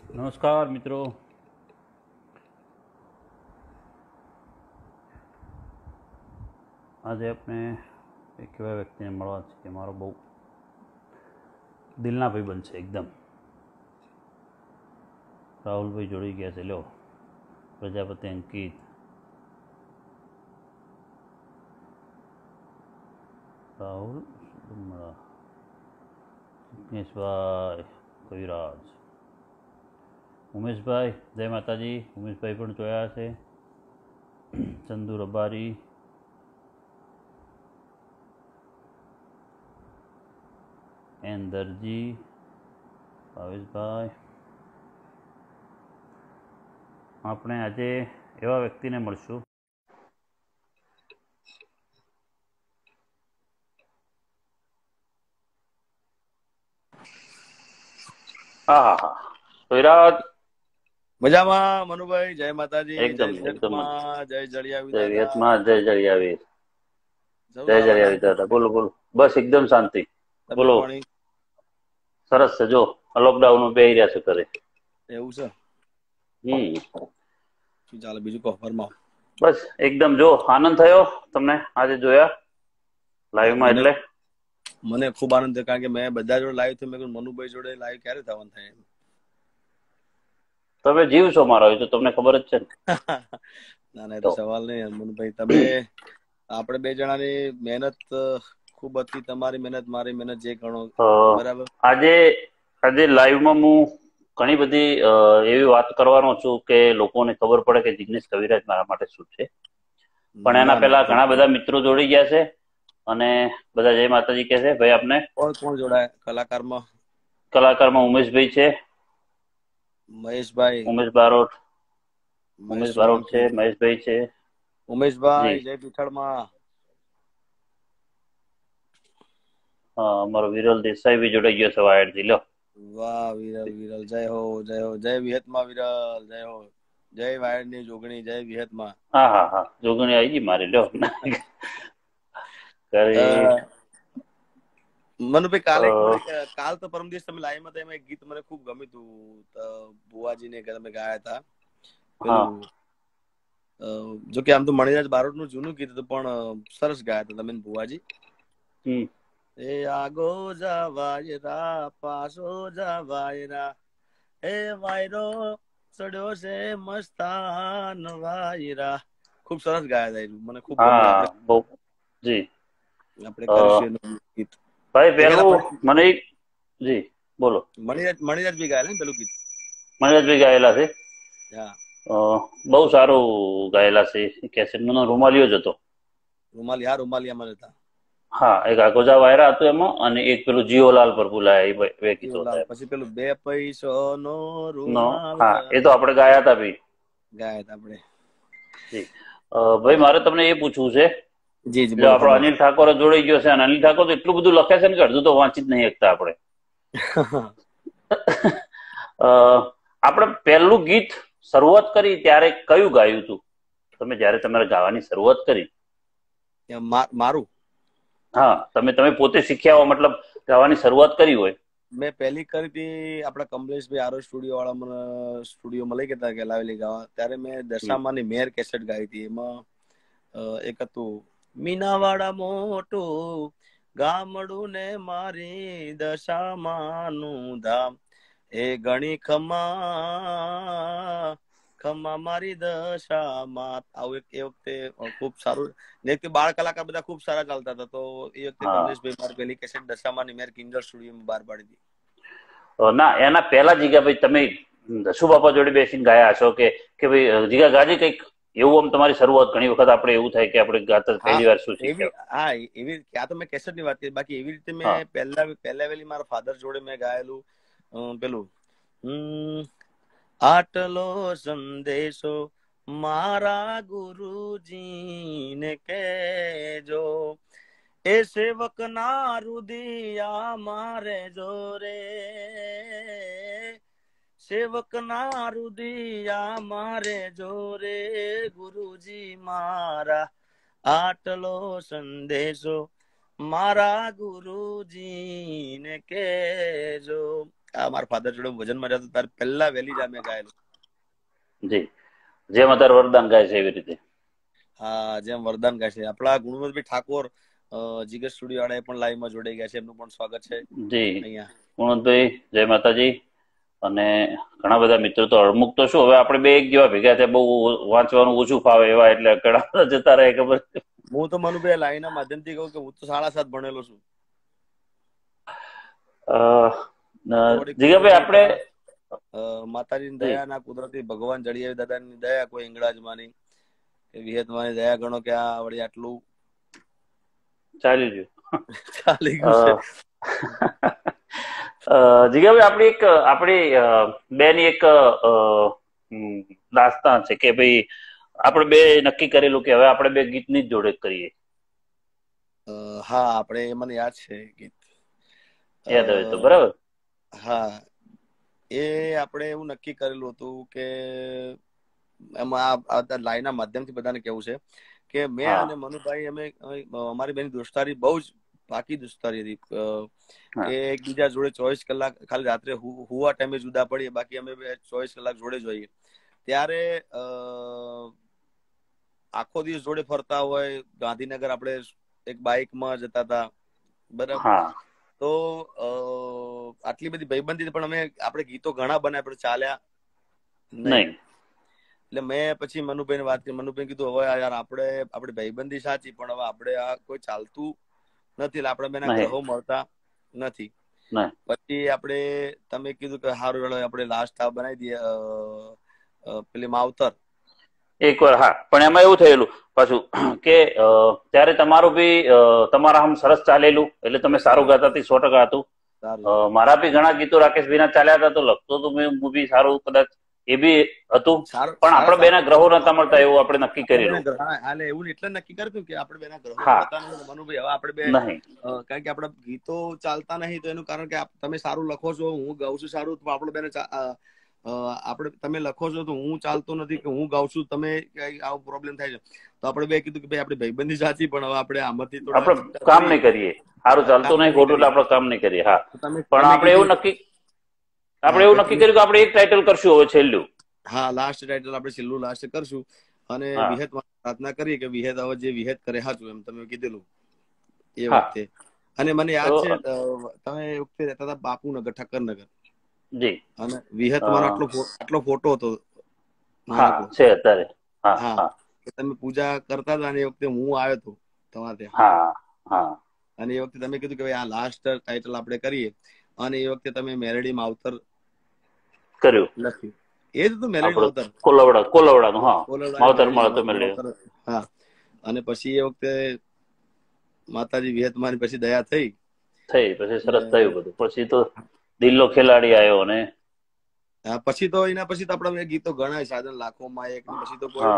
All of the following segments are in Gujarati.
નમસ્કાર મિત્રો, આજે આપણે એક એવા વ્યક્તિને મળવા છે કે મારો બહુ દિલના ભાઈબંધ છે. એકદમ રાહુલભાઈ જોડી ગયા છે. લો, પ્રજાપતિ અંકિત, રાહુલ સુમરા, જિગ્નેશભાઈ કવિરાજ, ઉમેશભાઈ, જય માતાજી. ઉમેશભાઈ પણ જોયા છે. ચંદુ રબારી, એન દરજી, ભાવેશભાઈ. આપણે આજે એવા વ્યક્તિને મળશું વિરાટ. મજામાં મનુભાઈ, જય માતાજી, એકદમ જય એકદમ જય જળિયાવી જય દાદા, વિહતમાં, જય જળિયાવીર, સૌ જય સારા જળિયાવીર દાદા. બોલો બોલો. બસ એકદમ શાંતિ. તબિયત બોલો. પાણી સરસ છે. જો લોકડાઉન બે રહ્યા છે ઘરે. એવું છે. શું ચાલે બીજું કહો ફરમાવો. બસ એકદમ. જો આનંદ થયો તમને આજે જોયા લાઈવમાં. એટલે મને ખૂબ આનંદ થયો, કારણ કે મેં બધા જોડે લાઈવ થયું. મેં કીધું મનુભાઈ જોડે લાઈવ ક્યારે થવાનું થાય. તમે જીવ છો મારો, એ તો તમને ખબર જ છે ને. ના ના, એ તો સવાલ નહીં મનુભાઈ. તમે આપણે બે જણાની મહેનત ખૂબ હતી. તમારી મહેનત, મારી મહેનત, જે ગણો બરાબર. આજે લાઈવમાં હું ઘણી બધી એવી વાત કરવાનો છું કે લોકોને ખબર પડે કે જિગ્નેશ કવિરાજ મારા માટે શું છે. પણ એના પહેલા ઘણા બધા મિત્રો જોડી ગયા છે અને બધા જય માતાજી કે છે. ભાઈ આપને કોણ જોડાય કલાકારમાં? કલાકારમાં ઉમેશભાઈ છે, મહેશભાઈ, ઉમેશ બારોટ છે, મહેશભાઈ છે. ઉમેશભાઈ જય પીઠળમાં. અમારો વિરલ દેસાઈ બી જોડાઈ ગયો છે વાયરથી. લો, વાહ વિરલ, જય હો, જય હો, જય વિહતમાં વિરલ, જય હો, જય વાયરની જોગણી, જય વિહતમાં. હા, જોગણી આવી ગઈ મારી. લો, મનુભાઈ, કાલ તો પરમ દિવસ તમે લાઈવ માં હતા, એક ગીત મને ખૂબ ગમ્યું હતું. ભુવાજી ને તમે ગાયા હતા. પેલું જો કે આમ તો મણિરાજ બારોટ નું જૂનું ગીત હતું, પણ સરસ ગાયા હતા તમે ભુવાજી. એ આગો જા વાયરા, પાછો જા વાયરા, એ વાયરો ચડ્યો છે મસ્તાન વાયરા. ખૂબ સરસ ગાયા હતા. મને ખૂબ ગમ્યું. આપણે કરીશું ગીત. ભાઈ પેલું મને જી બોલો. મણિરાજ બી ગાયેલા ને પેલું ગીત? મણિરાજભાઈ ગાયેલા છે. હા, બહુ સારું ગાયેલા છે. કેસેટ નો રૂમાલિયો જ હતો. રૂમાલિયામાં હતા. હા, એક આગોજા વાયરા હતું એમાં, અને એક પેલું જીઓલાલ પર બોલાયા, એ બે ગીતો હતા. પછી પેલું 2 પૈસો નો રૂમાલ, હા, એ તો આપણે ગાયા હતા ભાઈ. ગાયા હતા આપણે. જી ભાઈ, મારે તમને એ પૂછવું છે. જી જો આપણો અનિલ ઠાકોર જોડાઈ ગયો છે, અને અનિલ ઠાકોર તો એટલું બધું લખે છે ને કે અડધું તો વાંચી જ નહીં શકતા આપણે. આપણે પહેલું ગીત શરૂઆત કરી ત્યારે કયું ગાયું હતું તમે, જયારે તમારે ગાવાની શરૂઆત કરી? મારું? હા, તમે પોતે શીખ્યા હો, મતલબ ગાવાની શરૂઆત કરી હોય. મેં પહેલી કરી હતી આપણા કમલેશભાઈ આરો સ્ટુડિયો વાળા મને સ્ટુડિયોમાં લઈ ગયા કે લાવેલી ગાવા. ત્યારે મેં દશામાની મેર કેસેટ ગાઈ હતી. એમાં એક હતું, મીનાવાડા મોટું ગામડું ને મારી દશામાનું ધામ, એ ગણી ખમા મારી દશામાં. આવું એ વખતે ખૂબ સારું ને. બાળ કલાકાર બધા ખૂબ સારા ચાલતા હતા. તો એ વખતે કમલેશભાઈ મારી પહેલી કેસેટ દશામાની મેર કિંજલ સ્ટુડિયોમાં બહાર પાડી હતી. ના, એના પહેલા જીગા ભાઈ તમે દસુ બાપા જોડે બેસીને ગાયા છો કે ભાઈ જીગા ગાજી કઈક એવું? આમ તમારી શરૂઆત ઘણી વખત આપણે એવું થાય કે આપણે ગાતા પહેલી વાર શું શીખ્યા? હા, એવી ત્યાં તો મેં કેસેટ ની વાત કરી. બાકી એવી રીતે મેં પહેલા વેલી મારા ફાધર જોડે મેં ગાયેલું પેલું, આટલો સંદેશો મારા ગુરુજી ને કેજો, એ સેવક ના રુદિયા મારે જોરે, સેવક ના રુદિયા મારે જોરે, ગુરુજી મારા આટલો સંદેશો મારા ગુરુજી ને કેજો. આ મારા ફાધર જોડે ભજનમાં જતો ત્યારે પહેલા વહેલી જ મેં ગાયેલું. જી, જેમ અત્યારે વરદાન ગાય છે એવી રીતે. હા, જેમ વરદાન ગાય છે. આપણા ગુણવંતભાઈ ઠાકોર જીગર સ્ટુડિયો વાળા પણ લાઈવમાં જોડાઈ ગયા છે, એમનું પણ સ્વાગત છે જી અહીંયા. ગુણવંતભાઈ, જય માતાજી. અને ઘણા બધા મિત્રો તો અમુક તો શું હવે આપણે બે એક જેવા ભેગા થયા, બહુ વાંચવાનું ઓછું ફાવે એવા, એટલે ઘણા બધા જતા રહે. ખબર હું તો મનુભાઈ લાઈનના માધ્યમથી કહું કે હું તો 7.5 ભણેલો છું. જીગાભાઈ, આપણે માતાજીની દયાના કુદરતી ભગવાન જડિયાવી દાદાની દયા, કોઈ ઇંગળાજમાની કે વિહેતમાની દયા ગણો કે આ વળી આટલું ચાલી ગયું. જીગાભાઈ, આપણી બેની એક દાસ્તાન છે કે ભાઈ આપણે બે નક્કી કરેલું કે હવે આપણે બે ગીતની જ જોડે કરીએ. હા, આપણે મને યાદ છે ગીત, યાદ આવે તો બરાબર. હા, એ આપણે એવું નક્કી કરેલું હતું કે એમાં લાઈનના માધ્યમથી બધાને કેવું છે કે મેં અને મનુભાઈ અમે અમારી બેની દોસ્તારી બહુ જ પાકી દોસ્તારી હતી કે એકબીજા જોડે 24 કલાક, ખાલી રાત્રે હુવા ટાઈમે જુદા પડીએ, બાકી અમે 24 કલાક જોડે જ હોઈએ. ત્યારે આખો દિવસ જોડે ફરતા હોય. ગાંધીનગર આપણે એક બાઇકમાં જતા હતા, બરાબર. તો આટલી બધી ભાઈબંધી, પણ આપણે ગીતો ઘણા બનાવ્યા પણ ચાલ્યા નહીં. એટલે મેં પછી મનુભાઈને વાત કરી. મનુભાઈ કીધું હવે યાર આપણી ભાઈબંધી સાચી, પણ હવે આપણે આ કોઈ ચાલતું નથી, આપણે બેના ગ્રહો મળતા નથી. પછી તમે કીધું કે સારું, આપણે લાસ્ટ આ બનાવી દઈએ પેલી માવતર એકવાર. હા, પણ એમાં એવું થયેલું પાછું કે ત્યારે તમારું બી તમારા આમ સરસ ચાલેલું, એટલે તમે સારું ગાતા હતી, 100% હતું. મારા બી ઘણા ગીતો રાકેશભાઈ ના ચાલ્યા હતા, તો લખતો તો મેં બી સારું કદાચ એ બી હતું, પણ આપણે બેના ગ્રહો નતા મળતા એવું આપણે નક્કી કરેલું. એવું એટલે નક્કી કર્યું કે આપણે બેના ગ્રહો મળતા નથી. મનુભાઈ, હવે આપણે બે નહીં, કારણ કે આપણા ગીતો ચાલતા નહીં, તો એનું કારણ કે તમે સારું લખો છો, હું ગાઉં છું સારું, તો આપણે બેને તમે લખો છો તો હું ચાલતો નથી, કે હું ગાઉં છું તમે આવો પ્રોબ્લેમ થાય છે. તો આપણે બે કીધું કે ભાઈ આપણી ભાઈબંધી સાચી, પણ હવે આપણે આમાંથી આપણે કામ નહીં કરીએ, સારું ચાલતું નહીં, ખોટું એટલે આપણે કામ નહીં કરીએ. હા, પણ આપણે એવું નક્કી કર્યું કે આપણે એક ટાઇટલ કરશું હવે છેલ્લું. હા, લાસ્ટ ટાઇટલ આપણે છેલ્લું લાસ્ટ કરશું. અને વિહેત પ્રાર્થના કરીએ કે વિહેત હવે જે વિહેત કરે હાચું, એમ તમે કીધેલું એ વખતે. અને મને યાદ છે તમે એ વખતે રહેતા હતા બાપુનગર, ઠક્કરનગર. જી. અને વિહેતમાં આટલો ફોટો હતો છે અત્યારે. હા, તમે પૂજા કરતા હતા અને એ વખતે હું આવ્યો હતો તમારે ત્યાં. અને એ વખતે તમે કીધું કે ભાઈ આ લાસ્ટ ટાઇટલ આપણે કરીએ, અને એ વખતે તમે મેલડી માવતર કર્યું, લખ્યું. એ જ હતું મેલડી માવતર, કોલવડાનું. હા, માવતર મળતો મેલડી. હા, અને પછી એ વખતે માતાજી વિહેતમાની પછી દયા થઈ, પછી સરસ થયું બધું. પછી તો દિલ્લો ખેલાડી આવ્યો ને પછી તો એના પછી તો આપણે ગીતો ઘણા, સાજન લાખોમાં એક, પછી તો કોઈ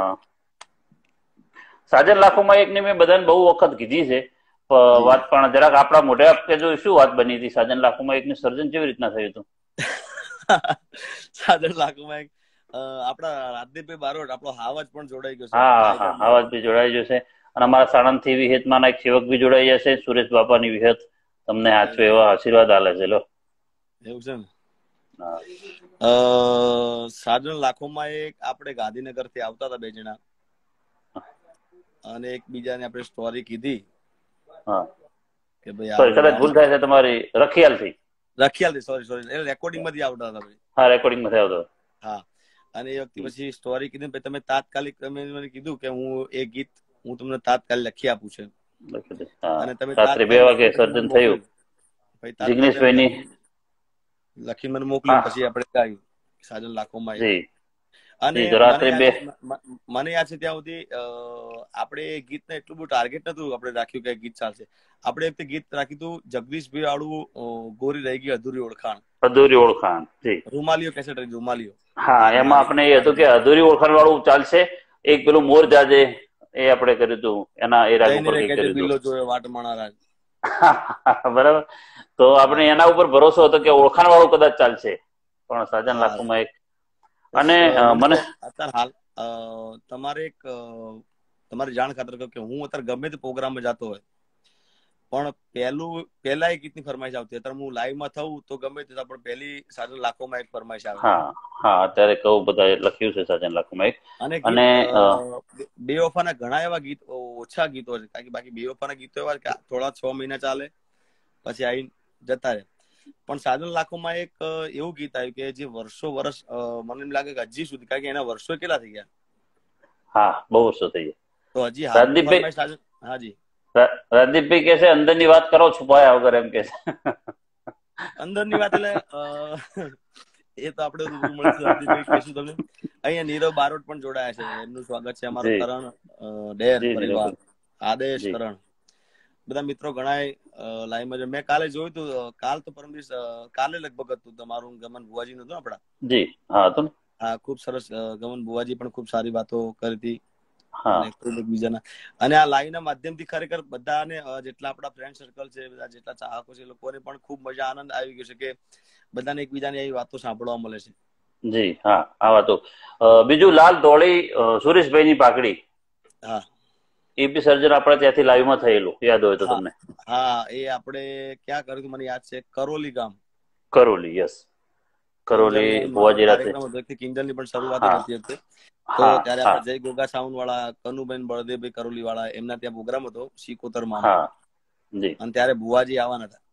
સાજન લાખોમાં એક ની મેં બધાને બહુ વખત કીધી છે વાત, પણ જરાક આપણા મોઢે આપકે જો શું વાત બની હતી. સાજન લાખોમાં એક નું સર્જન કેવી રીતના થયું હતું? સાજન લાખોમાં એક આપણા રાજદીપભાઈ બારોટ, આપણો હાવજ પણ જોડાઈ ગયો છે. હા, હાવજ બી જોડાઈ જશે. અને અમારા સાણંદ થી વિહેતમાં એક સેવક બી જોડાઈ જશે, સુરેશ બાપાની વિહેત. તમને હાચો એવા આશીર્વાદ આલે છે. લો, એવું છે ને. સાજન લાખોમાં એક આપણે ગાંધીનગર થી આવતા હતા બે જણા, અને એકબીજાને આપણે સ્ટોરી કીધી કે ભાઈ કદાચ ભૂલ થાય છે તમારી, રખિયાલથી સોરી એ રેકોર્ડિંગ માંથી આવતા હતા ભાઈ. હા, રેકોર્ડિંગ માંથી આવતા. હા, અને એ વખતે પછી સ્ટોરી કીધી, તમે તાત્કાલિક તમે મને કીધું કે હું એ ગીત હું તમને તાત્કાલિક લખી આપું છું, અને તમે રાત્રે 2 વાગે સર્જન થયું. જિગ્નેશભાઈની લખીને મને મોકલ્યું, પછી આપણે ગાયું સાજન લાખોમાં. અને મને યાદ છે ત્યાં સુધી આપણે ગીતને એટલું બધું ટાર્ગેટ નતું આપણે રાખ્યું કે ગીત ચાલશે. આપણે એક ગીત રાખ્યું હતું જગદીશભાઈ વાળું, ગોરી રહી ગઈ અધૂરી ઓળખાણ. રૂમાલીઓ કેસેટ, રૂમાલીઓ. હા, એમાં આપણે એ હતું કે અધૂરી ઓળખાણ વાળું ચાલશે. એક પેલું મોર જાજે એ આપણે કર્યું હતું, એના એ રાગ ઉપર કર્યું હતું. બરાબર. તો આપણે એના ઉપર ભરોસો હતો કે ઓળખાણ વાળું કદાચ ચાલશે, પણ સાજન લાખોમાં એક. અને મને અત્યારે હાલ તમારી જાણ ખાતર કે હું અત્યારે ગમે તે પ્રોગ્રામમાં જતો હોય પણ પહેલા એક ગીતની ફરમાઈશ આવતી. અત્યારે હું લાઈવમાં થઉં તો ગમે તે પણ પહેલી સાજન લાખોમાં એક ફરમાઈશ આવે. હા અત્યારે કહું બધા લખ્યું છે સાજન લાખોમાં એક. અને બેવફાના ઘણા એવા ગીત, ઓછા ગીતો છે, કારણ કે બાકી બેવફાના ગીતો એવા કે થોડા 6 મહિના ચાલે પછી આવી જતા રહે. પણ સાજન લાખોમાં એક એવું ગીત આવ્યું કે જે વર્ષ મને એમ લાગે કે હજી સુધી, કારણ કે એના વર્ષો કેટલા થઈ ગયા. હા બહુ વર્ષો થઈ ગયા. તો હજી હાલની ફરમાઈશ સાજન. હાજી રાજદીપભાઈ કે છે અંદરની વાત કરો છુપાયા વગર, એમ કે છે. અંદરની વાત એટલે એ તો આપણે રૂબરૂ મળીશું રાજદીપભાઈ કહેશું તમને. અહીંયા નીરવ બારોટ પણ જોડાયા છે, એમનું સ્વાગત છે. અમારો કરણ ડેર પરિવાર, આદેશ કરણ, બધા મિત્રો ઘણા લાઈવમાં. મેં કાલે જોયું હતું, કાલ તો પરમ દિવસ, કાલે લગભગ હતું તમારું ગમન બુવાજી નું હતું આપડા. જી હા હતું. હા ખૂબ સરસ. ગમન બુવાજી પણ ખૂબ સારી વાતો કરી હતી. અને એકબીજાના અને આ લાઈવ ના માધ્યમથી ખરેખર બધાને, જેટલા આપણા ફ્રેન્ડ સર્કલ છે, બધા જેટલા ચાહકો છે, લોકોને પણ ખૂબ મજા, આનંદ આવી ગયો છે કે બધાને એકબીજાની આવી વાતો સાંભળવા મળે છે. જી હા આ વાતો. બીજું લાલ ધોળી સુરેશભાઈ ની પાકડી, હા એ બી સર્જન આપણે ત્યાંથી લાઈવમાં થયેલું, યાદ હોય તો તમને? હા એ આપણે ક્યાં કર્યું હતું મને યાદ છે, કરોલી ગામ. કરોલી, યસ કરોલી ભુવાજી રાતે કાર્યક્રમ હતો. કિંજલની પણ શરૂઆત હતી તો ત્યારે આપણે જય ગોગા સાઉન્ડ વાળા કનુબેન બળદેવભાઈ કરોલી વાળા, એમના ત્યાં પ્રોગ્રામ હતો સિકોતર માં. અને ત્યારે ભુવાજી આવવાના હતા.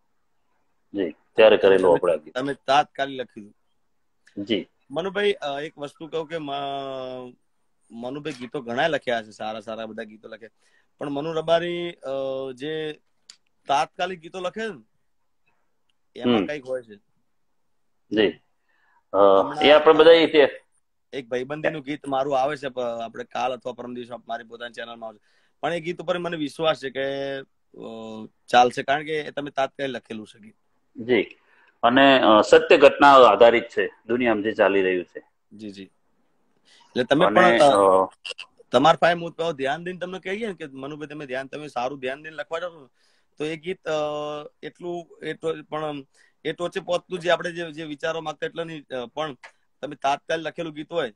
જી ત્યારે કરેલું આપણે. તમે તાત્કાલિક લખ્યું જી. મનુભાઈ એક વસ્તુ કહું કે મનુભાઈ ગીતો ઘણા લખ્યા છે, સારા સારા બધા ગીતો લખ્યા, પણ મનુ રબારી જે તાત્કાલિક ગીતો લખે છે ને એમાં કઈક હોય છે. જી એ આપણે બધા એક ભાઈબંધી નું ગીત મારું આવે છે, આપણે કાલ અથવા પરમ દિવસ મારી પોતાની ચેનલમાં આવશે, પણ એ ગીત ઉપર મને વિશ્વાસ છે કે ચાલશે, કારણ કે તમે તાત્કાલિક લખેલું છે ગીત. જી અને સત્ય ઘટના આધારિત છે, દુનિયામાં જે ચાલી રહ્યું છે. જી જી. એટલે તમે પણ તમારા પાસે હું ધ્યાન દઈને તમને કહીએ ને કે મનુભાઈ તમે સારું ધ્યાન દઈને લખવા જાવ તો એ ગીત એટલું પણ એ ટોચે પહોંચતું, જે આપણે જે વિચારો માંગતા એટલે નહીં, પણ તમે તાત્કાલિક લખેલું ગીત હોય.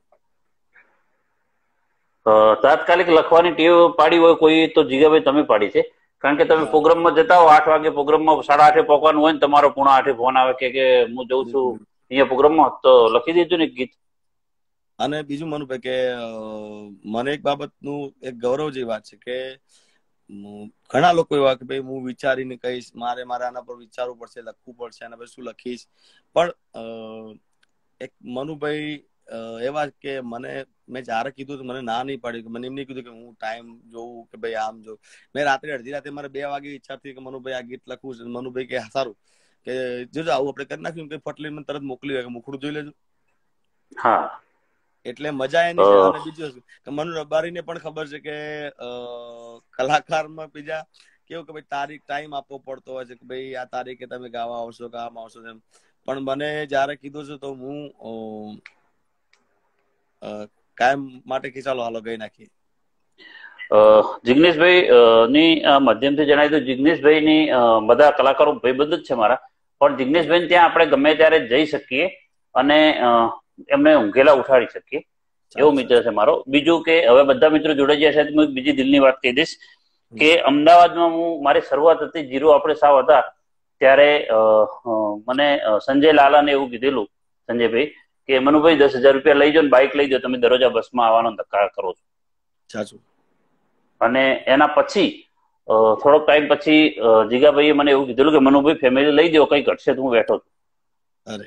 તાત્કાલિક લખવાની ટેવ પાડી હોય કોઈ તો જીગાભાઈ તમે પાડી છે, કારણ કે તમે પ્રોગ્રામમાં જતા હો 8 વાગે, પ્રોગ્રામમાં 8:30 પહોંચવાનું હોય ને તમારો 7:45 ફોન આવે કે હું જઉં છું અહીંયા પ્રોગ્રામમાં, તો લખી દીધું ને ગીત. અને બીજું મનુભાઈ કે મને એક બાબતનું એક ગૌરવ જેવી વાત છે કે ઘણા લોકો એવા કે ભાઈ હું વિચારીને કહીશ, મારે આના પર વિચારવું પડશે, લખવું પડશે, આના પર શું લખીશ, પણ એક મનુભાઈ એવા કે મેં જયારે કીધું મને ના નહીં પાડી, મને એમ નહીં કીધું કે હું ટાઈમ જોઉં કે ભાઈ આમ જોઉં. મેં રાત્રે અડધી રાતે મારે 2 વાગે ઈચ્છા થઈ કે મનુભાઈ આ ગીત લખવું છે. મનુભાઈ કે સારું કે જોજો આવું આપણે કરી નાખ્યું કે ફટલી મને તરત મોકલી હોય કે મુખડું જોઈ લેજો. હા એટલે મજા એની છે. અને બીજું કે મનુ રબારીને પણ ખબર છે કે કલાકારમાં બીજા કેવું કે ભાઈ તારીખ ટાઈમ આપવો પડતો હોય છે કે ભાઈ આ તારીખે તમે ગાવા આવશો કે આમ આવશો એમ, પણ મને જયારે કીધું છે તો હું કાયમ માટે કે ચાલો હાલો ગઈ નાખીએ. જિગ્નેશભાઈ ની માધ્યમથી જણાવી દઉં, જિગ્નેશભાઈ ની બધા કલાકારો ભાઈબંધ જ છે મારા, પણ જિગ્નેશભાઈ ત્યાં આપણે ગમે ત્યારે જઈ શકીએ અને એમને ઊંઘેલા ઉઠાડી શકીએ, એવો મિત્ર છે મારો. બીજું કે હવે બધા મિત્રો જોડાઈ ગયા છે, હું બીજી દિલની વાત કહી દઈશ કે અમદાવાદમાં મારી શરૂઆત હતી, 0 આપણે સાવ હતા ત્યારે મને સંજય લાલાને એવું કીધેલું, સંજયભાઈ કે મનુભાઈ 10,000 રૂપિયા લઈ જાઓ ને બાઇક લઈ જાઓ, તમે દરરોજ બસમાં આવવાનો ધક્કા કરો છો. અને એના પછી થોડોક ટાઈમ પછી જીગાભાઈએ મને એવું કીધેલું કે મનુભાઈ ફેમિલી લઈ દો, કઈ ઘટશે તો હું બેઠો છું. અરે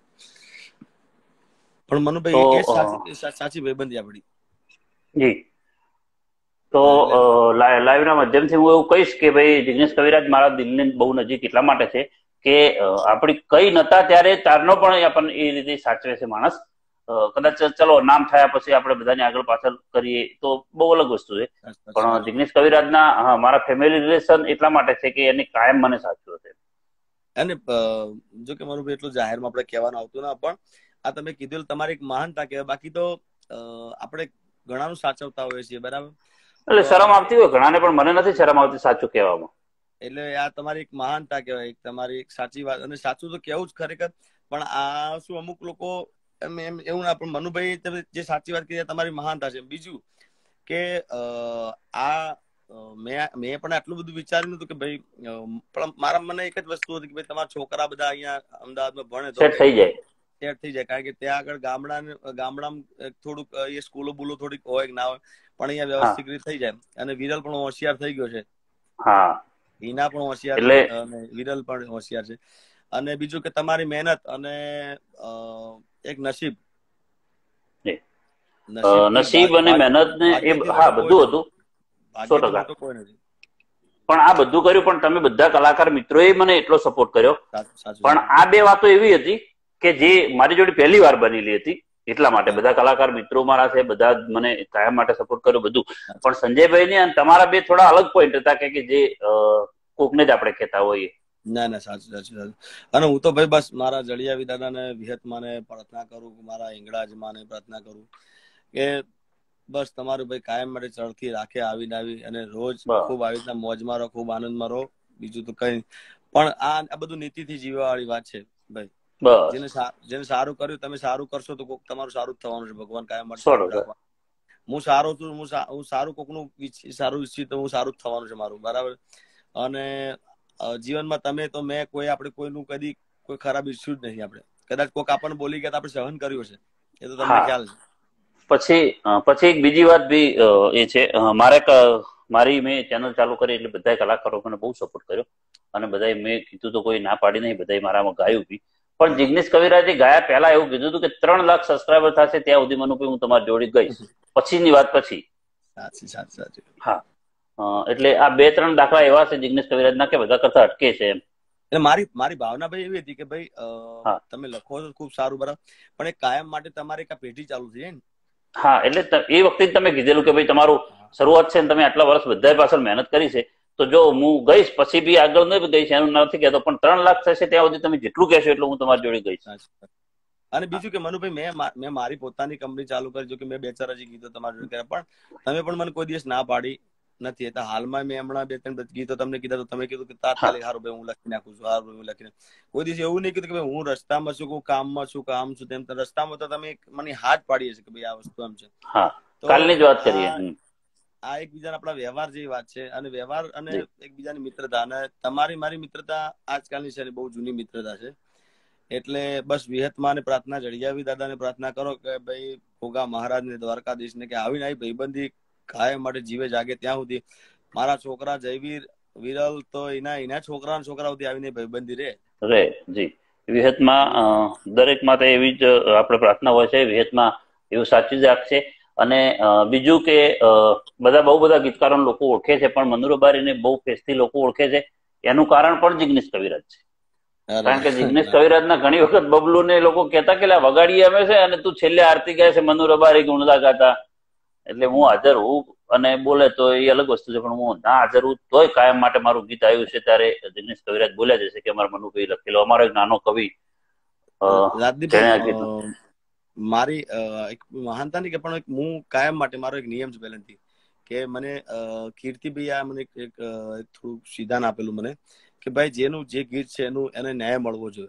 પણ મનુભાઈ સાચી ભાઈબંધી આપણી. જી. તો લાઈવ ના માધ્યમથી હું એવું કહીશ કે ભાઈ જિગ્નેશ કવિરાજ મારા દિલની બહુ નજીક એટલા માટે છે કે આપણી કઈ નતા ત્યારે તારનો પણ આપણને એ રીતે સાચવે છે માણસ. કદાચ ચલો નામ થયા પછી આપણે બધાની આગળ પાછળ કરીએ તો બહુ અલગ વસ્તુ છે, પણ જિગ્નેશ કવિરાજના મારા ફેમિલી રિલેશન એટલા માટે છે કે એની કાયમ મને સાચવ્યો છે. અને જો કે મારું એટલું જાહેરમાં આપણે કહેવાનું આવતું ના, પણ આ તમે કીધું તમારી એક મહાનતા કહેવાય. બાકી તો આપણે ઘણાનું સાચવતા હોઈએ છીએ, બરાબર? એટલે શરમ આવતી હોય ઘણાને, પણ મને નથી શરમ આવતી સાચું કહેવામાં. એટલે આ તમારી એક મહાનતા કહેવાય, તમારી એક સાચી વાત. અને સાચું તો કેવું જ ખરેખર, પણ આ શું અમુક લોકો એમ એવું ના, પણ મનુભાઈ જે સાચી વાત કીધી તમારી મહાનતા છે. બીજું કે આ મેં પણ આટલું બધું વિચાર્યું નતું કે ભાઈ, પણ મારા મને એક જ વસ્તુ હતી કે ભાઈ તમારા છોકરા બધા અહીંયા અમદાવાદમાં ભણે તો સેટ થઈ જાય. સેટ થઈ જાય, કારણ કે ત્યાં આગળ ગામડામાં થોડુંક એ સ્કૂલો બુલો થોડીક હોય કે ના હોય, પણ અહીંયા વ્યવસ્થિત રીતે થઈ જાય. અને વિરલ પણ હોશિયાર થઈ ગયો છે. હા, હિના પણ હોશિયાર એટલે છે અને વિરલ પણ હોશિયાર છે. અને બીજું કે તમારી મહેનત અને એક નસીબ નસીબ અને મહેનત ને એ હા બધું હતું 100%. મોટો કોઈ નથી. પણ આ બધું કર્યું, પણ તમે બધા કલાકાર મિત્રોએ મને એટલો સપોર્ટ કર્યો. પણ આ બે વાતો એવી હતી કે જે મારી જોડે પહેલી વાર બનેલી હતી, એટલા માટે બધા કલાકાર મિત્રો મારા છે, બધા મને કાયમ માટે સપોર્ટ કર્યો બધું. પણ સંજયભાઈ ને તમારા બે થોડા અલગ પોઈન્ટ હતા કે જે કોકને જ આપણે કહેતા હોઈએ. ના સાચું. અને હું તો ભાઈ બસ મારા જળિયાવી દાદાને વિહતમાને પ્રાર્થના કરું, મારા હિંગળાજમાને પ્રાર્થના કરું કે બસ તમારું ભાઈ કાયમ માટે ચડતી રાખે આવી અને રોજ ખૂબ આવી રીતના મોજમાં રહો, ખૂબ આનંદમાં રહો. બીજું તો કઈ પણ આ બધું નીતિથી જીવવા વાળી વાત છે ભાઈ. જેને સારું કર્યું, તમે સારું કરશો તો તમારું સારું જ થવાનું છે. ભગવાન કાયમ માટે સારું રાખવા. હું સારો છું, હું સારું કોકનું સારું ઈચ્છી તો હું સારું જ થવાનું છે મારું, બરાબર. અને જીવનમાં તમે તો મેં આપણે કોઈનું કદી કોઈ ખરાબ ઈચ્છ્યું જ નહીં. આપણે કદાચ કોઈક આપણને બોલી ગયા આપણે સહન કર્યું છે, એ તો તમને ખ્યાલ છે. પછી એક બીજી વાત બી એ છે, મારી મેં ચેનલ ચાલુ કરી એટલે બધા કલાકારો મને બહુ સપોર્ટ કર્યો અને બધા મેં કીધું તો કોઈ ના પાડી નહીં, બધા મારામાં ગાયું બી. પણ જિગ્નેશ કવિરાજે ગાયા પહેલા એવું કીધું હતું કે 3 લાખ સબસ્ક્રાઈબર થશે ત્યાં સુધી મનુભાઈ હું તમારી જોડે ગઈશ. પછીની વાત પછી. સાચી. હા, એટલે આ 2-3 દાખલા એવા છે જિગ્નેશ કવિરાજના કે બધા કરતા અટકે છે એમ. એટલે મારી ભાવના ભાઈ એવી હતી કે ભાઈ તમે લખો છો ખૂબ સારું, બરાબર, પણ એક કાયમ માટે તમારે એક પેઢી ચાલુ થઈ જાય ને. હા, એટલે એ વખતે તમે કીધેલું કે ભાઈ તમારું શરૂઆત છે ને તમે આટલા વર્ષ બધા પાછળ મહેનત કરી છે, તો જો હું ગઈશ પછી બી આગળ નહીં ગઈશ એનું નથી કહેતો, પણ 3 લાખ થશે ત્યાં સુધી તમે જેટલું કહેશો એટલું હું તમારી જોડે ગઈશ. અને બીજું કે મનુભાઈ મેં મારી પોતાની કંપની ચાલુ કરી, જો કે મેં 2-4 હજી ગીતો તમારી જોડે કર્યા, પણ તમે પણ મને કોઈ દિવસ ના પાડી નથી. એટલે હાલમાં મેં હમણાં 2-3 ગીતો તમને કીધા તો તમે કીધું કે તાત્કાલિક સારું ભાઈ હું લખી નાખું છું, સારું હું લખી નાખું. કોઈ દિવસ એવું નહીં કીધું કે ભાઈ હું રસ્તામાં છું, કામમાં છું, કામ છું, તેમ રસ્તામાં તો તમે મને હાથ પાડી હશે કે ભાઈ આ વસ્તુ એમ છે. કાલની જ વાત કરીએ. આ એકબીજાના આપણા વ્યવહાર જેવી વાત છે, અને વ્યવહાર અને એકબીજાની મિત્રતા, અને તમારી મારી મિત્રતા આજકાલની છે, બહુ જૂની મિત્રતા છે. એટલે બસ વિહતમાને પ્રાર્થના, જળિયાવી દાદાને પ્રાર્થના કરો કે ભાઈ ભોગા મહારાજને, દ્વારકાધીશને કે આવીને આવી ભાઈબંધી કાયમ માટે જીવે જાગે ત્યાં સુધી મારા છોકરા જયવીર વિરલ તો એના છોકરા સુધી આવીને ભાઈબંધી રે જી. વિહતમાં દરેક માટે એવી જ આપણે પ્રાર્થના હોય છે, વિહતમાં એવું સાચી જ રાખશે. અને બીજું કે બહુ બધા ગીતકારો લોકો ઓળખે છે, પણ મનુરબારીને બહુ ફેસથી લોકો ઓળખે છે. એનું કારણ પણ જિગ્નેશ કવિરાજ છે. કારણ કે જિગ્નેશ કવિરાજના ઘણી વખત બબલુ ને લોકો કહેતા કે વગાડી આવે છે અને તું છેલ્લે આરતી ગાય છે, મનુરબારી ગુણદા ગાતા. એટલે હું હાજર હું અને બોલે તો એ અલગ વસ્તુ છે, પણ હું ના હાજર હું તોય કાયમ માટે મારું ગીત આવ્યું છે ત્યારે જિગ્નેશ કવિરાજ બોલ્યા જશે કે અમારા મનુભાઈ લખેલો. અમારો એક નાનો કવિ મારી એક મહાનતા નહીં કે પણ હું કાયમ માટે મારો એક નિયમ છે પહેલેથી કે મને કીર્તિભાઈ મને એક થોડું સિદ્ધાંત આપેલું મને કે ભાઈ જેનું જે ગીત છે એને ન્યાય મળવો જોઈએ.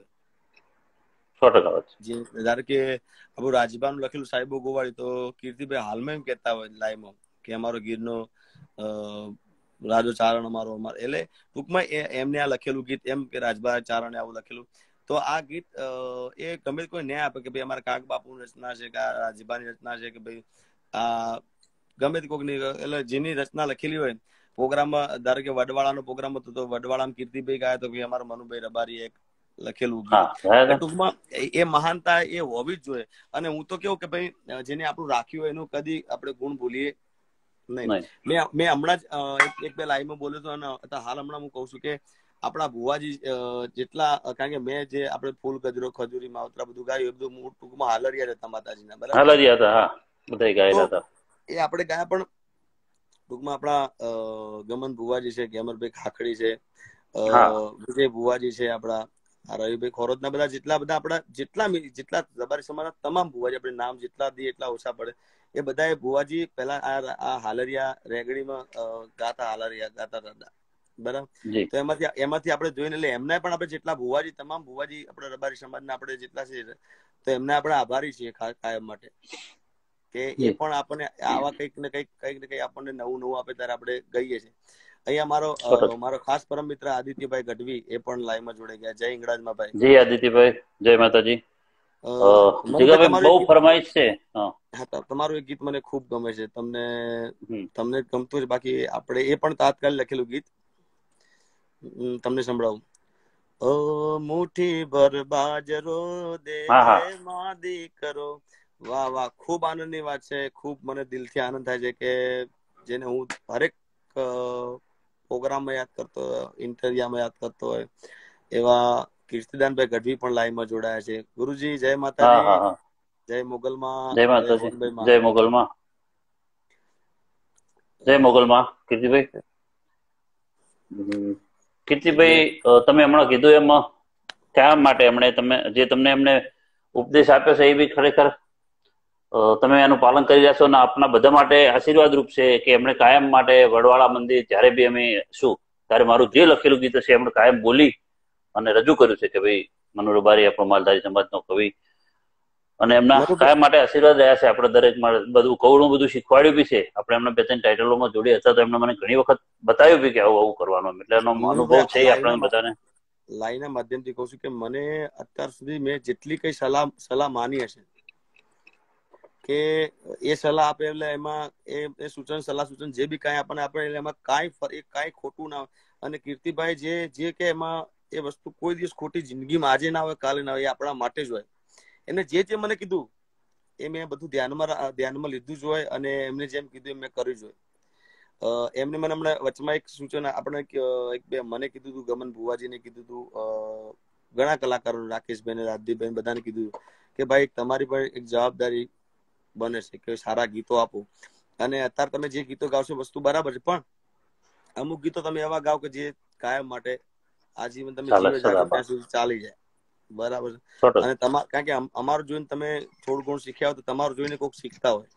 100% ધારો કે આપણું રાજબાનું લખેલું સાહેબો ગોવાળી તો કીર્તિભાઈ હાલમાં એમ કહેતા હોય લાઈવમાં કે અમારો ગીરનો રાજો ચારણ અમારો એટલે ટૂંકમાં એમને આ લખેલું ગીત એમ કે રાજબા ચારણે આવું લખેલું. તો આ ગીત એ ગમે કોઈ ન્યાય આપે કે ભાઈ અમારા કાક બાપુની રચના છે કે રાજબાની રચના છે કે ભાઈ આ ગમે તે કોઈકની એટલે જેની રચના લખેલી હોય પ્રોગ્રામમાં ધારો કે વડવાળાનો પ્રોગ્રામ હતો તો વડવાળામાં કીર્તિભાઈ ગાયા તો ભાઈ અમારા મનુભાઈ રબારી એક લખેલું ગીત. ટૂંકમાં એ મહાનતા એ હોવી જ જોઈએ. અને હું તો કેવું કે ભાઈ જેને આપણું રાખ્યું હોય એનું કદી આપણે ગુણ ભૂલીએ નહીં. મેં હમણાં જ એક બે લાઈવમાં બોલ્યો હતો અને હાલ હમણાં હું કઉ છું કે આપણા ભુવાજી જેટલા કારણ કે મેં જે આપણે ફૂલ ગજરો ખજૂરી માવતરા બધું ગાયું એ બધું ટૂંકમાં હાલરિયા હતા માતાજીના બરાબર હાલરિયા હતા બધા ગાયેલા હતા એ આપણે ગાયા. પણ ટૂંકમાં આપણા ગમન ભુવાજી છે, ગેમરભાઈ ખાખડી છે, વિજય ભુવાજી છે, આપણા રવિભાઈ ખોરોતના બધા આપણા જેટલા રબારી સમાજના તમામ ભુવાજી આપણે નામ જેટલા દઈએ એટલા ઓછા પડે. એ બધા ભુવાજી પેલા આ હાલરિયા રેગડીમાં હાલરિયા ગાતા હતા બરાબર. તો એમાંથી આપણે જોઈને એટલે એમના પણ આપણે જેટલા ભુવાજી તમામ ભુવાજી આપણે રબારી સમાજના આપણે જેટલા છે તો એમને આપણે આભારી છીએ કાયમ માટે. કે એ પણ આપણને આવા કંઈક ને કંઈક આપણને નવું નવું આપે ત્યારે આપણે ગઈએ છીએ. અહીંયા મારો ખાસ પરમ મિત્ર આદિત્યભાઈ ગઢવી એ પણ લાઈવમાં જોડાઈ ગયા. જય હિંગળાજમાં ભાઈ. જી આદિત્યભાઈ, જય માતાજી. મનુભાઈ બહુ ફરમાઈશ છે. તમારું એક ગીત મને ખૂબ ગમે છે. તમને ગમતું છે? બાકી આપણે એ પણ તાત્કાલિક લખેલું ગીત તમને સંભળાવું. ઓ મુઠ્ઠી ભર બાજરો દેજે માં દીકરો. વાહ વાહ, ખૂબ આનંદની વાત છે. ખૂબ મને દિલથી આનંદ થાય છે કે જેને હું હરેક પ્રોગ્રામમાં યાદ કરતો હોય, ઇન્ટરવ્યુમાં યાદ કરતો હોય એવા કીર્તિદાનભાઈ ગઢવી પણ લાઈવમાં જોડાયા છે. ગુરુજી જય માતાજી. જય મોગલમાં. જય માતાજી. જય મોગલમાં. જય મોગલમાં. કીર્તિભાઈ, તમે હમણાં કીધું એમ કયા માટે તમને એમને ઉપદેશ આપ્યો છે એ બી ખરેખર તમે એનું પાલન કરી રહ્યા છો અને આપના બધા માટે આશીર્વાદ રૂપ છે કે એમણે કાયમ માટે વડવાળા મંદિર જ્યારે બી અમે ત્યારે મારું જે લખેલું ગીત હશે એમણે કાયમ બોલી અને રજૂ કર્યું છે કે ભાઈ મનોહર બારી આપણો માલધારી સમાજનો કવિ, અને એમના કાયમ માટે આશીર્વાદ રહ્યા છે આપણે દરેક બધું કવડું બધું શીખવાડ્યું બી છે. આપણે એમને બે ત્રણ ટાઇટલોમાં જોડી હતા તો એમને મને ઘણી વખત બતાવ્યું બી કે આવું આવું કરવાનું, એટલે એનો અનુભવ છે આપણે બધાને. લાઈના માધ્યમથી કહું છું કે મને અત્યાર સુધી મેં જેટલી કઈ સલાહ માની હશે કે એ સલાહ આપે એટલે એમાં એ સલાહ સૂચન જે બી કાંઈ આપણને આપે એટલે એમાં કાંઈ ખોટું ના હોય. અને કીર્તિભાઈ જે કે એમાં એ વસ્તુ કોઈ દિવસ ખોટી જિંદગીમાં આજે ના હોય કાલે ના હોય, એ આપણા માટે જ હોય. એમને જે મને કીધું એ મેં બધું ધ્યાનમાં લીધું જ હોય અને એમને જેમ કીધું એમ મેં કર્યું જ હોય. એમને મને હમણાં વચમાં એક સૂચન આપણે મને કીધું હતું, ગમન ભુવાજીને કીધું હતું, ઘણા કલાકારો રાકેશભાઈ, રાજદીપભાઈ બધાને કીધું કે ભાઈ તમારી પર એક જવાબદારી બને છે કે સારા ગીતો આપો. અને અત્યારે તમે જે ગીતો ગાવશો વસ્તુ બરાબર છે, પણ અમુક ગીતો તમે એવા ગાવ કે જે કાયમ માટે આજીવન તમે જીવે જાગો ત્યાં સુધી ચાલી જાય. બરાબર છે. અને કારણ કે અમારું જોઈને તમે થોડું ઘણું શીખ્યા હોય તો તમારું જોઈને કોઈક શીખતા હોય.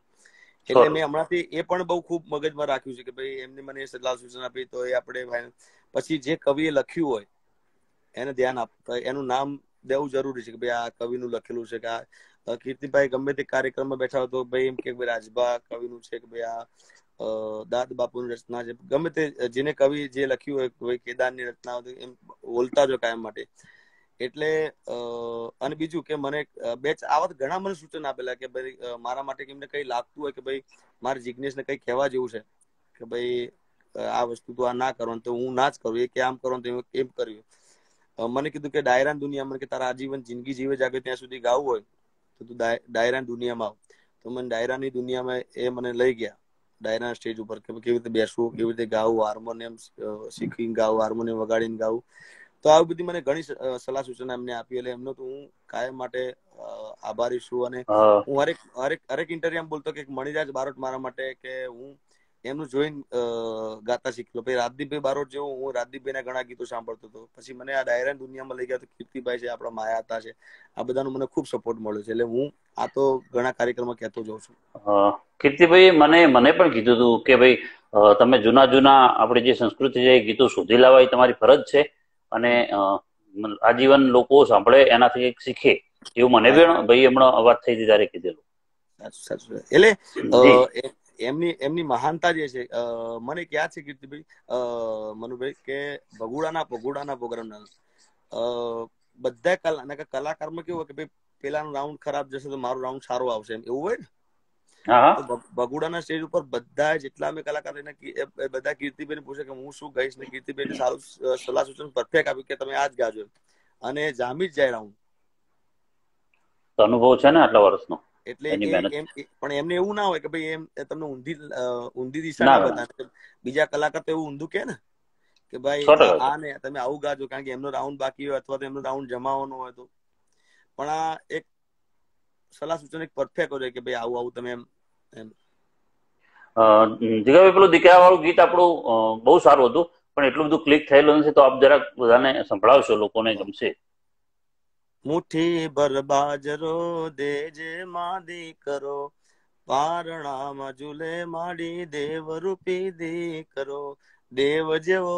એટલે મેં હમણાંથી એ પણ બહુ ખૂબ મગજમાં રાખ્યું છે કે ભાઈ એમને મને સલાહ સૂચન આપી તો એ આપણે પછી જે કવિએ લખ્યું હોય એને ધ્યાન આપતા, એનું નામ દેવું જરૂરી છે કે ભાઈ આ કવિનું લખેલું છે. કે આ કીર્તિભાઈ ગમે તે કાર્યક્રમમાં બેઠા હોય તો ભાઈ એમ કે રાજભા કવિનું છે કે ભાઈ આ દાદ બાપુની રચના છે. ગમે તે જેને કવિ જે લખ્યું હોય ભાઈ કેદારની રચના હોય એમ બોલતા જ હોય કાયમ માટે. એટલે અને બીજું કે મને આવા ઘણા મને સૂચન આપેલા કે ભાઈ મારા માટે એમને કઈ લાગતું હોય કે ભાઈ મારે જિજ્ઞેશને કઈ કહેવા જેવું છે કે ભાઈ આ વસ્તુ તો આ ના કરવાનું તો હું ના જ કરું, એ કે આમ કરવાનું તો એમ કર્યું. મને કીધું કે ડાયરાની દુનિયામાં કે તારા આજીવન જિંદગી જીવે જાગે ત્યાં સુધી ગાવું હોય તો તું ડાયરાની દુનિયામાં આવ. તો મને ડાયરાની દુનિયામાં એ મને લઈ ગયા, ડાયરાના સ્ટેજ ઉપર કે કેવી રીતે બેસવું, કેવી રીતે ગાવું, હાર્મોનિયમ શીખીને ગાવું, હાર્મોનિયમ વગાડીને ગાવું. તો આવી બધી મને ઘણી સલાહ સૂચના એમને આપી. એટલે એમનો તો હું કાયમ માટે આભારી છું. અને હું હરેક ઇન્ટરવ્યુમાં બોલતો કે મણિરાજ બારોટ મારા માટે કે હું એમનું જોઈને ગાતા શીખલો. પછી રાજદીપભાઈ બારોટ જેવું હું રાજદીપભાઈના ઘણા ગીતો સાંભળતો હતો. પછી મને આ ડાયરાની દુનિયામાં લઈ ગયા તો કીર્તિભાઈ છે, આપણા માયાતા છે, આ બધાનો મને ખૂબ સપોર્ટ મળ્યો છે. એટલે હું આ તો ઘણા કાર્યક્રમમાં કહેતો જાઉં છું. કીર્તિભાઈ મને પણ કીધું હતું કે ભાઈ તમે જૂના આપણી જે સંસ્કૃતિ છે એ ગીતો શોધી લાવવા એ તમારી ફરજ છે અને આજીવન લોકો સાંભળે એનાથી કંઈક શીખે એવું મને પણ ભાઈ હમણાં વાત થઈ હતી ત્યારે કીધેલું. સાચું. એટલે એમની મહાનતા જે છે મને ક્યાં છે કીર્તિભાઈ, મનુભાઈ, કે ભગુડાના પ્રોગ્રામ બધા કલાકારમાં કેવું હોય કે ભાઈ પેલાનું રાઉન્ડ ખરાબ જશે તો મારું રાઉન્ડ સારું આવશે એવું હોય ને. તો બગુડાના સ્ટેજ ઉપર બધા જેટલા અમે કલાકાર બધા કીર્તિભાઈને પૂછે કે હું શું ગાઈશ, ને કીર્તિભાઈને સારું સલાહ સૂચન પરફેક્ટ આપ્યું કે તમે આ જ ગાજો અને જામી જ જાય રાઉન્ડ. અનુભવ છે ને આટલા વર્ષનો. એટલે પણ એમને એવું ના હોય કે ભાઈ એમ તમને ઊંધી દિશા ના બતાવે. બીજા કલાકાર તો એવું ઊંધું કે ને કે ભાઈ આ ને તમે આવું ગાજો કારણ કે એમનો રાઉન્ડ બાકી હોય અથવા તો એમનો રાઉન્ડ જમાવાનો હોય તો. પણ આ એક સલાહ સૂચન એક પરફેક્ટ હોય કે ભાઈ આવું તમે એમ. જીગાભાઈ પેલું દીકરા વાળું ગીત આપણું બહુ સારું હતું પણ એટલું બધું ક્લિક થયેલું નથી, તો આપ જરાક બધાને સંભળાવશો, લોકોને ગમશે. મુઠ્ઠી ભર બાજરો દેજે માં દીકરો, પારણામાં ઝૂલે માડી દેવ રૂપી દીકરો, દેવ જેવો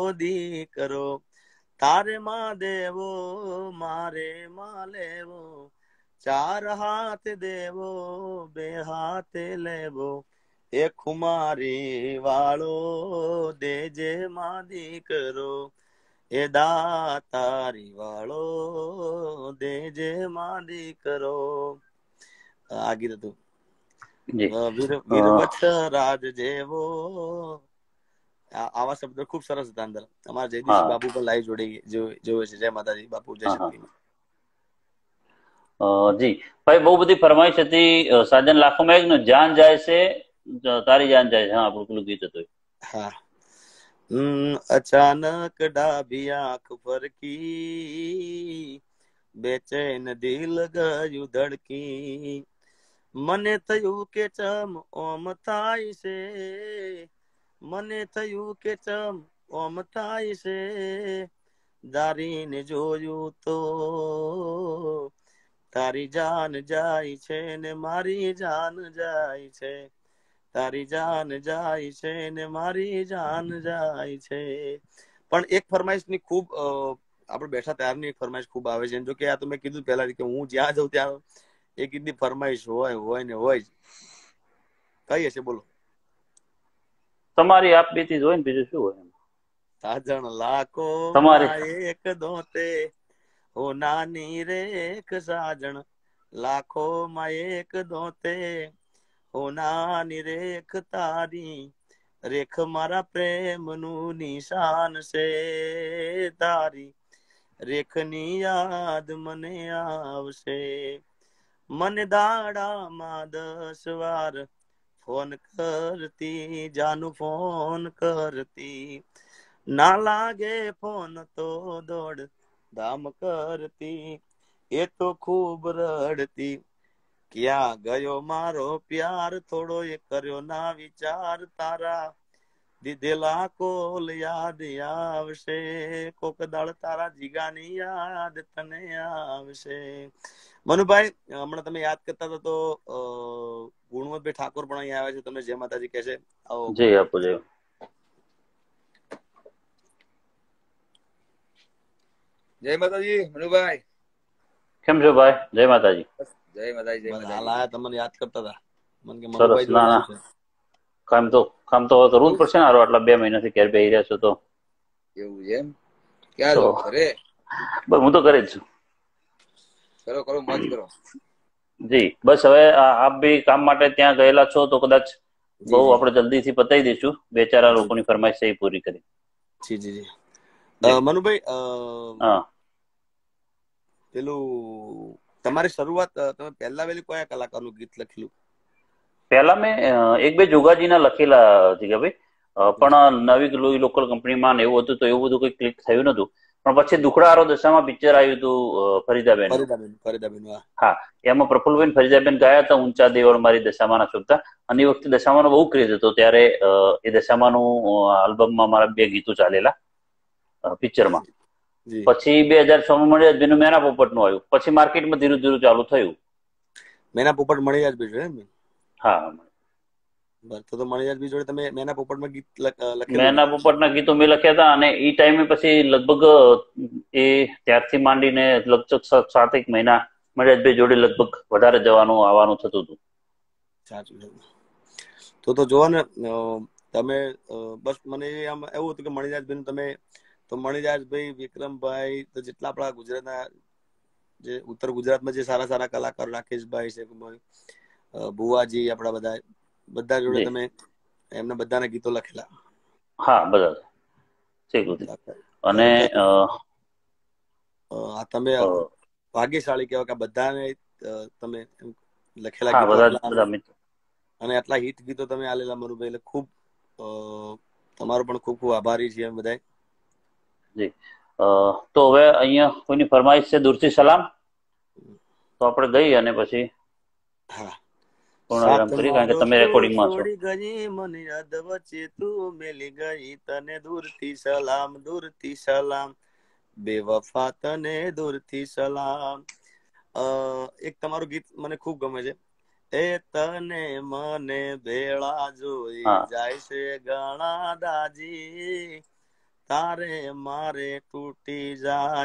દીકરો, તારે માં દેવો મારે માં લેવો, ચાર હાથ દેવો બે હાથે લેવો એ ખુમારી વાળો દેજે માં દીકરો એ દાતારી વાળો દેજે માં દીકરો. આ ગીત હતું. વીરવત્સ રાજ જેવો, આવા શબ્દો ખૂબ સરસ હતા અંદર. અમારા જયદીશ બાપુ પણ લાઈવ જોવે છે. જય માતાજી બાપુ, જય શક્તિ. જી ભાઈ, બહુ બધી ફરમાઈશ હતી. સાજન લાખોમાં એક નું જાન જાય છે તારી જાન જાય છે. હા, આપણું પેલું ગીત હતું. હા. અચાનક ડાબી આંખ ફરકી, બેચેન દિલ ગયું ધડકી, મને થયું કે ચમ ઓમ થાય છે, મને થયું કે ચમ ઓમ થાય છે, દારીને જોયું તો તારી જાન જાય છે ને મારી જાન જાય છે, તારી જાન જાય છે ને મારી જાન જાય છે. પણ એક ફરમાઈશ ની ખૂબ આપણે બેઠા ત્યારની એક ફરમાઈશ ખૂબ આવે છે. જો કે આ તો મેં કીધું પહેલા કે હું જ્યાં જાઉં ત્યાં એક ઈદની ફરમાઈશ હોય ને હોય જ. કઈ હશે બોલો? તમારી આપ બીતી હોય ને, બીજું શું હોય? સાજણ લાખો એક દોતે હો નાની રેખ, સાજણ લાખો માં એક દોતે હો નાની રેખ, તારી રેખ મારા પ્રેમ નું નિશાન છે, તારી રેખ ની યાદ મને આવશે, મને દાડામાં 10 વાર ફોન કરતી, જાનું ફોન કરતી, ના લાગે ફોન તો દોડ ધામ કરતી, એ તો ખૂબ રડતી, ક્યાં ગયો મારો પ્યાર, થોડો એ કર્યો ના વિચાર, તારા દીધેલા કોલ યાદ આવશે, કોક દાળ તારા જીગાની યાદ તને આવશે. મનુભાઈ, હમણાં તમે યાદ કરતા હતા તો ગુણવંતભાઈ ઠાકોર પણ અહીંયા આવ્યા છે. તમે જય માતાજી કહે છે. આવો. જી આપો. જય જય માતાજી. મનુભાઈ કેમ છો ભાઈ? જય માતાજી. જય માતાજી. હાલ આયા, તમને યાદ કરતા હતા. મને કે સરસ. મનુભાઈ ના, કામ તો હવે કરવું જ પડશે ને. આટલા 2 મહિનાથી ઘેર બેસી રહ્યા છો તો. એવું છે એમ? ક્યાં છો? ઘરે? બસ હું તો ઘરે જ છું. કરો કરો, મોજ કરો. જી બસ. હવે આપ બી કામ માટે ત્યાં ગયેલા છો તો કદાચ બહુ આપણે જલ્દીથી પતાવી દઈશું. 2-4 લોકોની ફરમાઈશ એ પૂરી કરી. જી જી જી. મનુભાઈ, પેલું તમારી શરૂઆત તમે પહેલા વેલી કયા કલાકારનું ગીત લખેલું? પહેલા મેં 1-2 જોગાજીના લખેલા જીગાભાઈ, પણ નવી લોકલ કંપનીમાં એવું હતું તો એવું બધું કોઈ ક્લિક થયું નતું. પણ પછી દુખડારો દશામાં પિક્ચર આવ્યું હતું ફરીદાબેન. હા, એમાં પ્રફુલબેન ફરીદાબેન ગાયા હતા ઊંચા દેવળ મારી દશામાના શોભતા. અને એ વખતે દશામાનો બહુ ક્રેઝ હતો. ત્યારે એ દશામાનું આલ્બમમાં મારા 2 ગીતો ચાલેલા પિક્ચરમાં. પછી 2006 માં મણિયાજભાઈનું મેના પોપટનું આવ્યું. પછી માર્કેટમાં ધીરે ધીરે ચાલુ થયું. મેના પોપટ મણિયાજભાઈ જોડે? હા, તો મણિયાજભાઈ જોડે તમે મેના પોપટમાં ગીત લખેલું? મેના પોપટના ગીતો મેં લખ્યા હતા. અને એ ટાઈમે પછી લગભગ એ ત્યારથી માંડીને લગભગ 7-8 મહિના મણિયાજભાઈ જોડે લગભગ વધારે જવાનું આવવાનું થતું હતું. સાચું. તો જોવો ને તમે, બસ મને આમ એવું હતું કે મણિરાજભાઈ તમે તો મણિરાજભાઈ, વિક્રમભાઈ, તો જેટલા આપણા ગુજરાતના જે ઉત્તર ગુજરાતમાં જે સારા સારા કલાકારો, રાકેશભાઈ છે, ભુવાજી, આપણા બધા જોડે તમે એમને બધાના ગીતો લખેલા? હા, બધા. અને તમે ભાગ્યશાળી કહેવાય કે બધાને તમે લખેલા ગીતો અને આટલા હિટ ગીતો તમે આલેલા મનુભાઈ. એટલે ખૂબ તમારો પણ ખૂબ ખૂબ આભારી છીએ બધા. જી. તો હવે અહીંયા કોઈની ફરમાઈશ છે દૂરથી સલામ, તો આપણે ગઈ અને પછી પૂર્ણવિરામ કરી, કારણ કે તમે રેકોર્ડિંગમાં છો. ગઈ મને યાદ વચ્ચે તું મેલી ગઈ, તને દૂરથી સલામ, દૂરથી સલામ, બેવફા તને દૂરથી સલામ. એક તમારું ગીત મને ખૂબ ગમે છે. એ તને મને ભેળા જોઈ જાય છે ઘણા દાજી, તારે મારે તૂટી જાય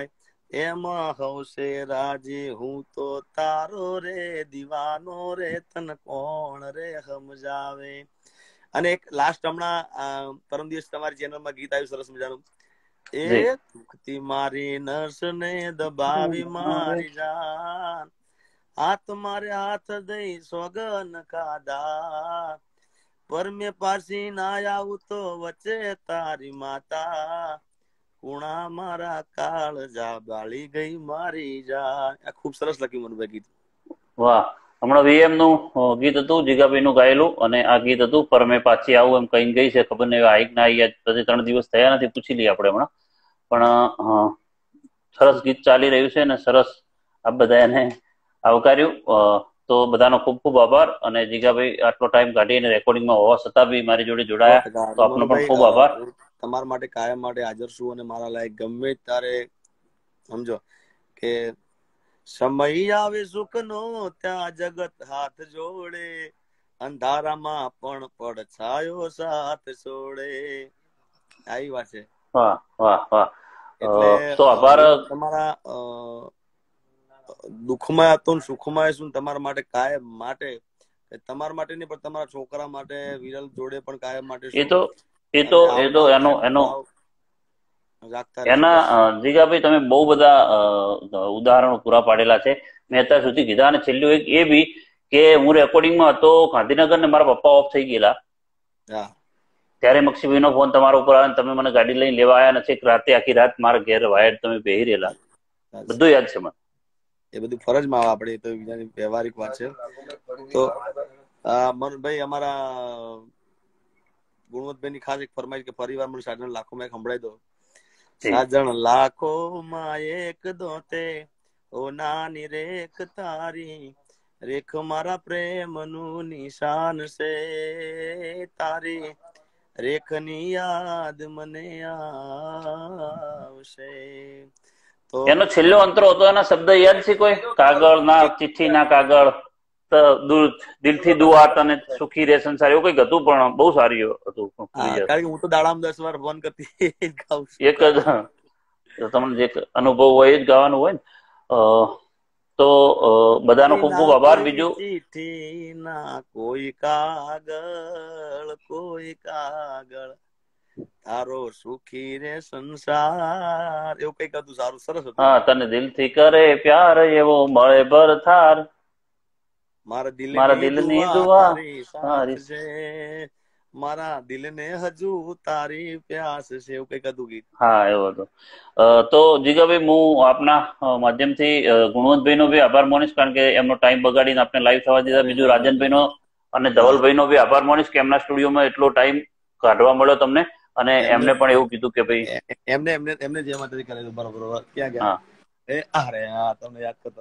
એમાં હવશે રાજી હું તો તારો રે દીવાનો રે તન કોણ રે સમજાવે. અને એક લાસ્ટ હમણાં પરમ દિવસ તમારી ચેનલમાં ગીત આવ્યું સરસ મજાનું, એ દુખતી મારી નસ ને દબાવી મારી જાન, હાથ મારે હાથ દઈ સોગન કાદા, પર મેં પાછી ના આવું તો વચ્ચે તારી માતા, કુણા મારા કાળજા બાળી ગઈ મારી જાન. આ ખૂબ સરસ લખ્યું મનુભાઈ ગીત. વાહ. હમણાં વીએમ નું ગીત હતું જીગાભાઈ નું ગાયેલું, અને આ ગીત હતું પર મેં પાછી આવું એમ કહીને ગઈ છે. ખબર નહીં આઈ ના આઈ, પછી 3 દિવસ થયા નથી, પૂછી લઈએ આપણે હમણાં. પણ સરસ ગીત ચાલી રહ્યું છે અને સરસ આપ બધા એને આવકાર્યું. તો બધાનો ખૂબ ખૂબ આભાર. અને જીગાભાઈ આટલો ટાઈમ કાઢીને રેકોર્ડિંગમાં હોવા છતાં બી મારી જોડે જોડાયા, તો આપનો પણ ખૂબ આભાર. તમારા માટે કાયમ માટે હાજર છું, અને મારા લાયક ગમે ત્યારે સમજો કે સમય આવે સુખનો ત્યાં જગત હાથ જોડે, અંધારામાં પણ પડછાયો સાથ છોડે. આવી વાત છે. વાહ વાહ વાહ. એટલે તો આભાર. તમારા દુઃખમાં હતો ને સુખમાં છું તમારા માટે કાયમ માટે, તમારા માટે નહીં પણ તમારા છોકરા માટે વિરલ જોડે પણ કાયમ માટે એ તો એના જીગાભાઈ તમે બહુ બધા ઉદાહરણો પૂરા પાડેલા છે. મેં અત્યાર સુધી કીધા. અને છેલ્લું એક એ બી કે હું રેકોર્ડિંગમાં હતો ગાંધીનગર ને મારા પપ્પા ઓફ થઈ ગયેલા, ત્યારે મક્ષીભાઈ નો ફોન તમારા ઉપર આવે, તમે મને ગાડી લઈને લેવા આવ્યા નથી, રાતે આખી રાત મારા ઘેર વાયર તમે બેહી રહેલા, બધું યાદ છે મને. એ બધું ફરજમાં આવે આપણે, તો વ્યવહારિક વાત છે. તો મનભાઈ અમારા ગુણવંતભાઈ ની ખાસ એક ફરમાઈશ કે પરિવાર મને સાજણ લાખો માં સંભળાઈ દો. સાજણ લાખો માં એક દોતે ઓ નાની રેખ તારી, રેખ મારા પ્રેમ નું નિશાન છે, તારી રેખ ની યાદ મને આવશે. એનો છેલ્લો અંતરો હતો, એના શબ્દ યાદ છે કોઈ? કાગળ ના ચિઠ્ઠી ના કાગળ, દિલથી દુઆ તને સુખી રે સંસાર, એવું કઈક હતું, પણ બહુ સારું હતું. કારણ કે હું તો દાડામાં 10 વાર ફોન કરતી એક જ તમને જે અનુભવ હોય એ જ ગાવાનું હોય ને. તો બધાનો ખૂબ ખૂબ આભાર. બીજું ચિઠ્ઠી ના કોઈ કાગળ તારો સુખી રે સંસાર, એવું કઈક હતું, સારું સરસ હતું. હા, તને દિલથી કરે પ્યાર એવો મળે ભરથાર, મારા દિલની દુઆ તારી સાથ છે, મારા દિલને હજુ તારી પ્યાસ છે, એવું કઈક હતું ગીત. હા, એવું હતું. તો જીગાભાઈ હું આપના માધ્યમથી ગુણવંતભાઈ નો બી આભાર માનીશ, કારણ કે એમનો ટાઈમ બગાડીને આપણે લાઈવ થવા દીધા. બીજું રાજનભાઈ નો અને ધવલભાઈ નો બી આભાર માનીશ કે એમના સ્ટુડિયોમાં એટલો ટાઈમ કાઢવા મળ્યો તમને, અને એમને પણ એવું કીધું કે ભાઈ એમને જે માટે કરેલું. બરોબર. ક્યાં ગયા? અરે હા, તમને યાદ કરતો.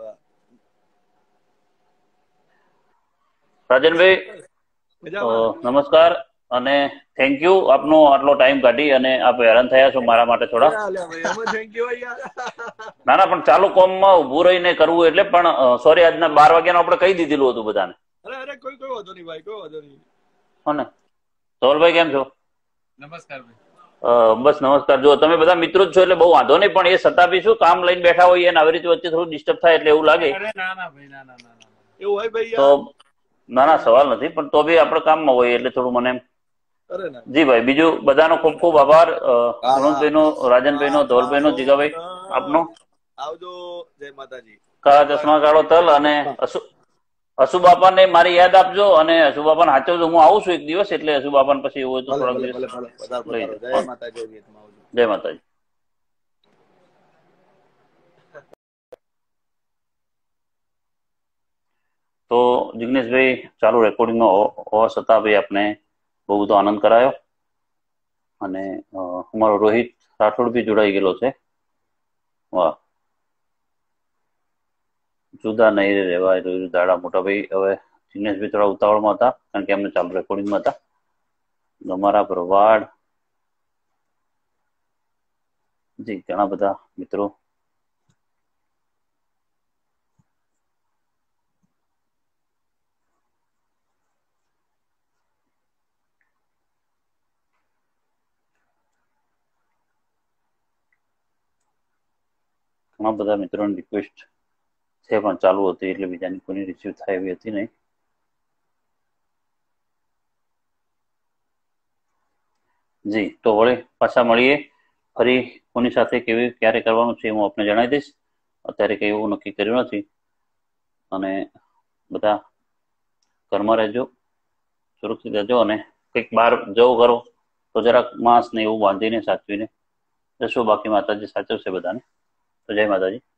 રાજનભાઈ નમસ્કાર અને થેન્ક યુ, આપનો આટલો ટાઈમ કાઢી અને આપ હેરાન થયા છો મારા માટે થોડા. ના ના, પણ ચાલુ કોમમાં ઉભું રહીને કરવું એટલે. પણ સોરી, આજના 12 વાગ્યાનું આપણે કહી દીધેલું હતું બધાને. કોઈ વાંધો નહીં ભાઈ, કોઈ વાંધો નહીં. હો ને ધવલભાઈ, કેમ છો? નમસ્કાર. બસ નમસ્કાર. જો તમે બધા મિત્રો જ છો એટલે બહુ વાંધો નહીં, પણ એ છતાં બી શું કામ લઈને બેઠા હોઈએ અને આવી રીતે વચ્ચે થોડું ડિસ્ટર્બ થાય એટલે એવું લાગે. એવું હોય ભાઈ? તો ના ના, સવાલ નથી, પણ તો બી આપણે કામમાં હોઈએ એટલે થોડું મને એમ. જી ભાઈ, બીજું બધાનો ખૂબ ખૂબ આભાર. ગુણવંતભાઈ નો, રાજનભાઈ નો, ધવલભાઈ નો, જીગાભાઈ આપનો આવજો. જય માતાજી. કાળા ચશ્મા કાળો તલ. અને અશુબાપાને મારી યાદ આપજો, અને અશુબાપાને સાચવજો. હું આવું છું એક દિવસ, એટલે અશુબાપાને પછી એવું હોય તો થોડાક દિવસ લઈ જાઓ. જય માતાજી. તો જિગ્નેશભાઈ ચાલુ રેકોર્ડિંગમાં હોવા છતાં ભાઈ આપણે બહુ બધો આનંદ કરાયો. અને અમારો રોહિત રાઠોડ બી જોડાઈ ગયેલો છે. વાહ, જુદા નહીં રહેવાય દાડા. મોટા ભાઈ હવે જિગ્નેશભાઈ થોડા ઉતાવળમાં હતા, કારણ કે એમને ચાલુ રેકોર્ડિંગમાં હતા. અમારા પ્રવાડ જી, ઘણા બધા મિત્રો. ઘણા બધા મિત્રોની રિક્વેસ્ટ છે પણ ચાલુ હતી એટલે બીજાની કોઈની રિસીવ થાય એવી હતી નહીં. જી, તો વળી પાછા મળીએ. ફરી કોની સાથે કેવી ક્યારે કરવાનું છે હું આપને જણાવી દઈશ. અત્યારે કઈ એવું નક્કી કર્યું નથી. અને બધા ઘરમાં રહેજો, સુરક્ષિત રહેજો, અને કંઈક બહાર જવું કરો તો જરાક માસ્ક ને એવું બાંધીને સાચવીને જશો. બાકી માતાજી સાચવશે બધાને. તો જય માતાજી.